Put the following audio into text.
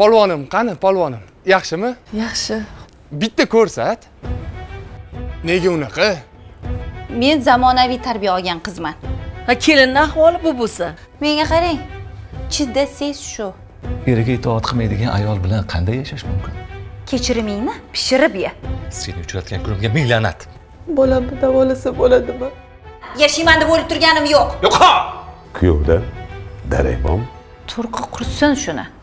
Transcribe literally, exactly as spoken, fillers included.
Polvonim, qani polvonim? Yaxshimi? Yaxshi. Bitta ko'rsat. Nega unaqa? Men zamonaviy tarbiya olgan qizman. Ha, kelinning ahvoli bu bo'lsa. Menga qarang. Chidasiz shu. Eriga itoat qilmaydigan ayol bilan qanday yashash mumkin? Kechirimingni pishirib ye. Seni uchratgan kunimga ming la'nat. Bolamni davolasa bo'ladimi? Yashayman deb o'lib turganim yo'q. Yo'q ha. Kuyovda darak bormi? Turqi qursin shuni.